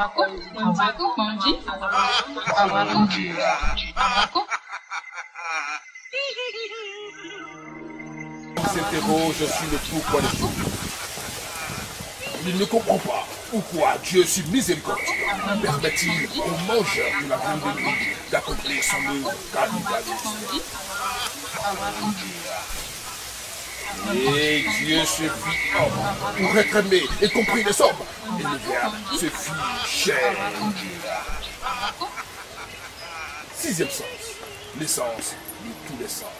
s'interroge sur le pourquoi des choses. Il ne comprend pas pourquoi Dieu, si miséricordieux, permet-il aux mangeurs de la viande de nuit d'accomplir son œuvre cannibaliste. Et Dieu se fit homme pour être aimé et compris des hommes. Et le Verbe se fit chair. Sixième sens, l'essence de tous les sens.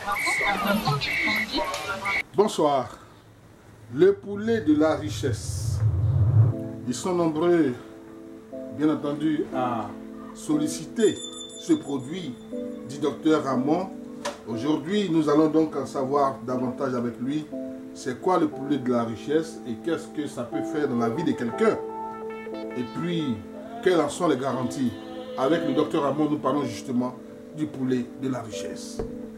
Bonsoir. Le poulet de la richesse. Ils sont nombreux, bien entendu, à solliciter ce produit du docteur Ramon. Aujourd'hui, nous allons donc en savoir davantage avec lui. C'est quoi le poulet de la richesse et qu'est-ce que ça peut faire dans la vie de quelqu'un? Et puis, quelles en sont les garanties? Avec le docteur Ramon, nous parlons justement du poulet de la richesse.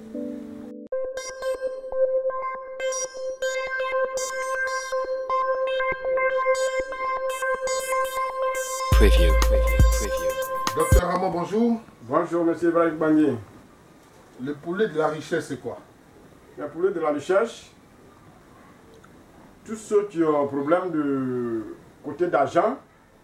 Preview. Docteur Ramon, bonjour. Bonjour, monsieur Ibrahim Bangui. Le poulet de la richesse, c'est quoi? Le poulet de la richesse, tous ceux qui ont un problème de côté d'argent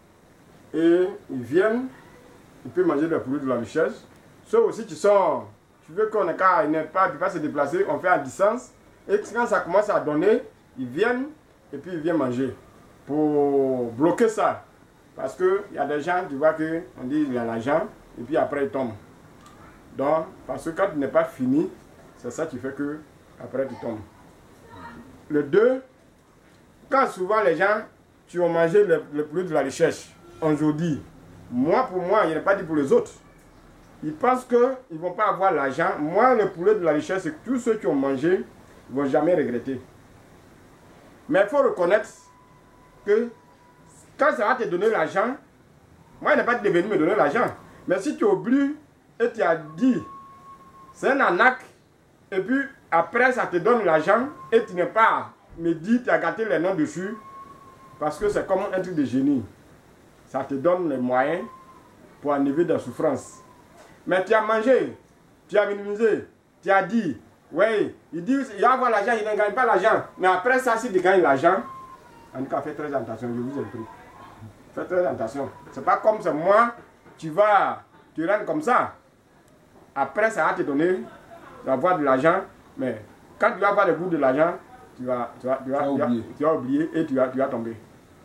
et ils viennent, ils peuvent manger le poulet de la richesse. Ceux aussi qui sont, tu veux qu'on n'ait pas se déplacer, on fait à distance. Et quand ça commence à donner, ils viennent et puis ils viennent manger pour bloquer ça. Parce qu'il y a des gens, tu vois, on dit il y a l'argent et puis après ils tombent. Donc, parce que quand tu n'es pas fini, c'est ça qui fait que après tu tombes. Le 2, quand souvent les gens, tu ont mangé le poulet de la richesse, aujourd'hui, moi pour moi, il n'est pas dit pour les autres. Ils pensent qu'ils ne vont pas avoir l'argent. Moi, le poulet de la richesse, c'est que tous ceux qui ont mangé ne vont jamais regretter. Mais il faut reconnaître que quand ça va te donner l'argent, moi, il n'est pas devenu me donner l'argent. Mais si tu oublies et tu as dit, c'est un arnaque, et puis après ça te donne l'argent, et tu n'es pas me dit, tu as gâté les noms dessus, parce que c'est comme un truc de génie. Ça te donne les moyens pour enlever des souffrances. Mais tu as mangé, tu as minimisé, tu as dit, oui, il dit, il va avoir l'argent, il ne gagne pas l'argent. Mais après ça, si tu gagnes l'argent, en tout cas, faites très attention, je vous en prie. Faites très attention. C'est pas comme c'est moi, tu rentres comme ça. Après, ça va te donner, tu vas avoir de l'argent, mais quand tu vas avoir le goût de l'argent, tu vas oublier et tu vas tomber.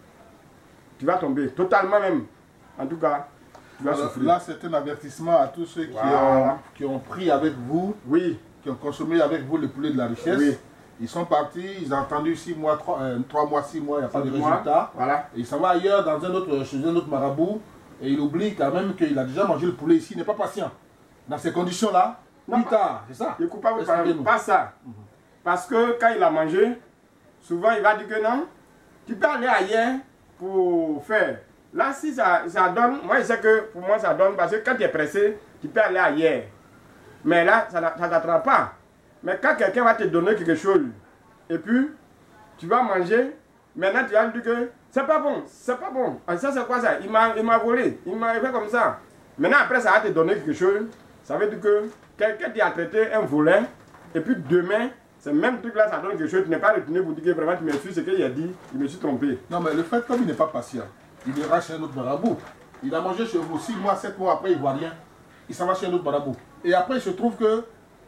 Tu vas tomber, totalement même. En tout cas, tu vas souffrir. Là, c'est un avertissement à tous ceux qui ont pris avec vous, oui, qui ont consommé avec vous le poulet de la richesse. Oui. Ils sont partis, ils ont attendu 6 mois, 3 mois, 6 mois, il n'y a pas de résultat. Voilà. Et il s'en va ailleurs, chez un autre marabout, et il oublie quand même qu'il a déjà mangé le poulet ici, il n'est pas patient. Dans ces conditions-là, plus tard, c'est ça? Le coupable, pas ça. Parce que quand il a mangé, souvent il va dire que non, tu peux aller ailleurs pour faire. Là, si ça donne, moi je sais que pour moi ça donne, parce que quand tu es pressé, tu peux aller ailleurs. Mais là, ça ne t'attrape pas. Mais quand quelqu'un va te donner quelque chose, et puis tu vas manger, maintenant tu vas dire que c'est pas bon, c'est pas bon. Ah, ça c'est quoi ça? Il m'a volé, il m'a fait comme ça. Maintenant après ça va te donner quelque chose, ça veut dire que quelqu'un t'a traité un voleur, et puis demain, ce même truc là ça donne quelque chose, tu n'es pas retourné pour dire que vraiment tu me suis ce qu'il a dit, je me suis trompé. Non mais le fait comme il n'est pas patient, il ira chez un autre marabout. Il a mangé chez vous 6 mois, 7 mois après il ne voit rien. Il s'en va chez un autre marabout. Et après il se trouve que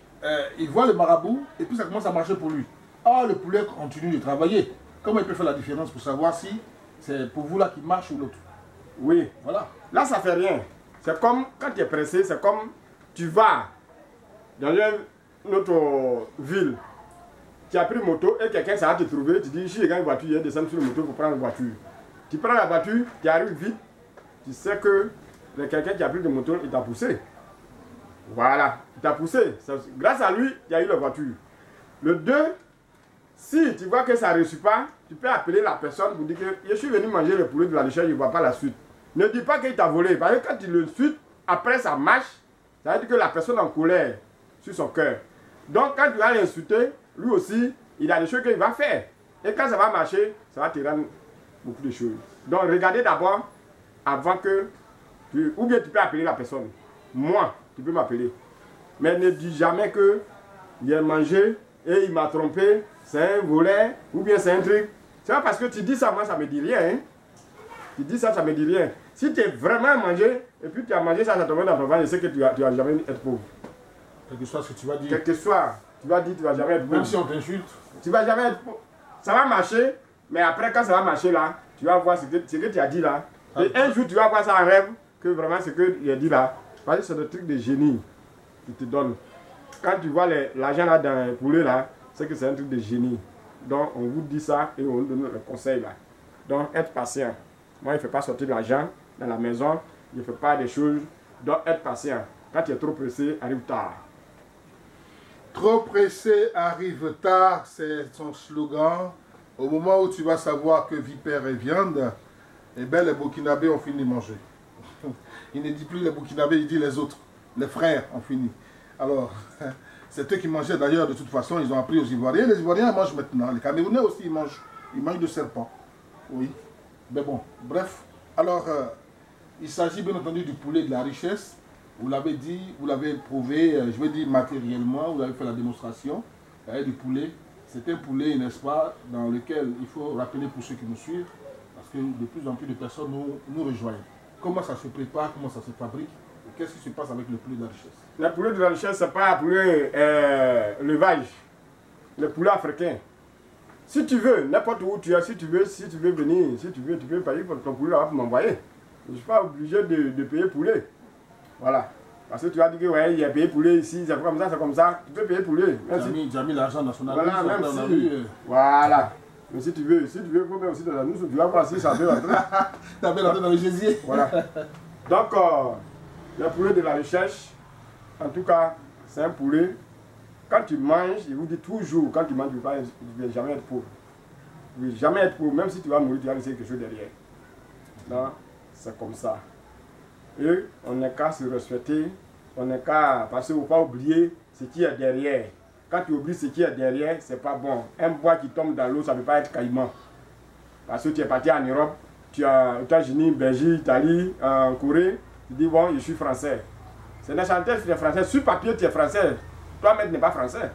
il voit le marabout et puis ça commence à marcher pour lui. Ah, le poulet continue de travailler. Comment il peut faire la différence pour savoir si c'est pour vous là qui marche ou l'autre? Oui. Voilà. Là, ça fait rien. C'est comme quand tu es pressé, c'est comme tu vas dans une autre ville. Tu as pris moto et quelqu'un ça va te trouver. Tu dis, si je gagne une voiture, il descend sur la moto pour prendre la voiture. Tu prends la voiture, tu arrives vite. Tu sais que quelqu'un qui a pris de moto, il t'a poussé. Voilà, il t'a poussé. Grâce à lui, il y a eu la voiture. Le 2, si tu vois que ça ne réussit pas, tu peux appeler la personne pour dire que je suis venu manger le poulet de la richesse, je ne vois pas la suite. Ne dis pas qu'il t'a volé. Parce que quand tu le suites, après ça marche, ça veut dire que la personne est en colère sur son cœur. Donc quand tu vas l'insulter, lui aussi, il a des choses qu'il va faire. Et quand ça va marcher, ça va te rendre beaucoup de choses. Donc regardez d'abord avant que ou bien tu peux appeler la personne. Moi, tu peux m'appeler. Mais ne dis jamais que il a mangé et il m'a trompé, c'est un volet, ou bien c'est un truc. C'est pas parce que tu dis ça, moi ça me dit rien. Hein. Tu dis ça, ça me dit rien. Si tu es vraiment mangé, et puis tu as mangé ça, ça tombe dans ton ventre, je sais que tu vas jamais être pauvre. Quel que soit ce que tu vas dire. Quel que soit, tu vas dire, tu vas jamais être pauvre. Même si on t'insulte. Tu vas jamais être pauvre. Ça va marcher, mais après quand ça va marcher là, tu vas voir ce que tu as dit là. Et un jour tu vas voir ça en rêve, que vraiment ce que tu as dit là. Parce que c'est le truc de génie qui te donne. Quand tu vois l'argent là dans les poulets là, c'est que c'est un truc de génie. Donc on vous dit ça et on vous donne le conseil là. Donc être patient. Moi, il ne fait pas sortir de l'argent dans la maison, il ne fait pas des choses. Donc être patient. Quand tu es trop pressé, arrive tard. Trop pressé arrive tard, c'est son slogan. Au moment où tu vas savoir que vipère et viande, eh bien les Burkinabés ont fini de manger. Il ne dit plus les Burkinabés, il dit les autres. Les frères ont fini. Alors, c'est eux qui mangeaient d'ailleurs de toute façon, ils ont appris aux Ivoiriens. Les Ivoiriens mangent maintenant. Les Camerounais aussi, ils mangent de serpents. Oui. Mais bon, bref. Alors, il s'agit bien entendu du poulet de la richesse. Vous l'avez dit, vous l'avez prouvé, je veux dire matériellement, vous avez fait la démonstration du poulet. C'est un poulet, n'est-ce pas, dans lequel il faut rappeler pour ceux qui nous suivent, parce que de plus en plus de personnes nous rejoignent. Comment ça se prépare, comment ça se fabrique, et qu'est-ce qui se passe avec le poulet de la richesse? Le poulet de la richesse, ce n'est pas un poulet levage, le poulet africain. Si tu veux, n'importe où tu es, si tu veux venir, si tu veux, tu peux payer pour ton poulet là pour m'envoyer. Je ne suis pas obligé de payer poulet. Voilà. Parce que tu as dit que ouais, il y a payé poulet ici, c'est comme ça, c'est comme ça. Tu peux payer poulet. Tu as mis l'argent dans son argent. Voilà, même si. Voilà. Mais si tu veux, il faut mettre aussi dans la nousse, tu vas voir si ça peut rentrer. Tu as bien rentrer dans le gésier. Voilà. Donc, le poulet de la recherche, en tout cas, c'est un poulet. Quand tu manges, il vous dit toujours, quand tu manges, tu ne vas jamais être pauvre. Tu ne vas jamais être pauvre, même si tu vas mourir, tu vas laisser quelque chose derrière. Non, c'est comme ça. Et on n'est qu'à se respecter, on n'est qu'à. Parce qu'il ne faut pas oublier ce qui est derrière. Quand tu oublies ce qui est derrière, c'est pas bon. Un bois qui tombe dans l'eau, ça ne peut pas être caïman. Parce que tu es parti en Europe, tu es aux États-Unis, Belgique, Italie, en Corée, tu dis bon, je suis français. C'est nationalité, tu es français. Sur papier, tu es français. Toi-même, tu n'es pas français.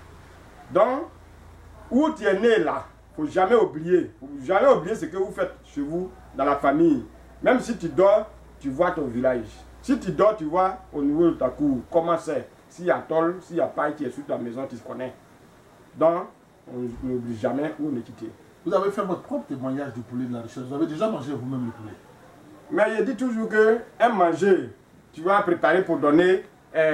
Donc, où tu es né là, il ne faut jamais oublier. Il ne faut jamais oublier ce que vous faites chez vous, dans la famille. Même si tu dors, tu vois ton village. Si tu dors, tu vois au niveau de ta cour comment c'est. S'il y a tôle, s'il y a paille qui est sur ta maison, tu se connais. Donc, on n'oublie jamais où on est quitté. Vous avez fait votre propre témoignage du poulet de la richesse. Vous avez déjà mangé vous-même le poulet. Mais je dis toujours qu'un manger, tu vas préparer pour donner,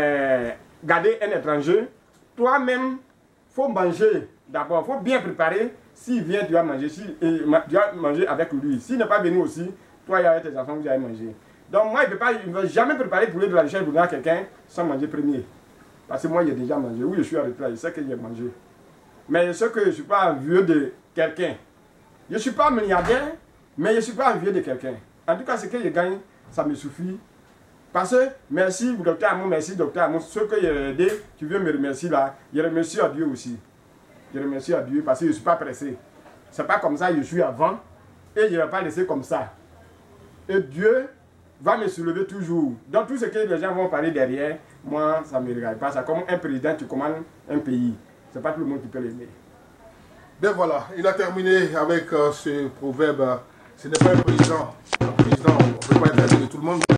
garder un étranger. Toi-même, il faut manger d'abord. Il faut bien préparer. S'il vient, tu vas manger. Tu vas manger avec lui. S'il n'est pas venu aussi, toi et avec tes enfants, vous allez manger. Donc moi, il ne va jamais préparer le poulet de la richesse pour donner à quelqu'un sans manger premier. Parce que moi, j'ai déjà mangé. Oui, je suis arrêté là, je sais que j'ai mangé. Mais je sais que je ne suis pas envieux de quelqu'un. Je ne suis pas milliardaire, mais je ne suis pas envieux de quelqu'un. En tout cas, ce que je gagne, ça me suffit. Parce que, merci, docteur Amon, merci, docteur Amon. Ce que j'ai aidé, tu veux me remercier là, je remercie à Dieu aussi. Je remercie à Dieu parce que je ne suis pas pressé. Ce n'est pas comme ça que je suis avant et je ne vais pas laisser comme ça. Et Dieu va me soulever toujours. Dans tout ce que les gens vont parler derrière, moi, ça ne me regarde pas. C'est comme un président qui commande un pays. Ce n'est pas tout le monde qui peut l'aimer. Ben voilà, il a terminé avec ce proverbe. Ce n'est pas un président. Un président, on ne peut pas être aimé de tout le monde.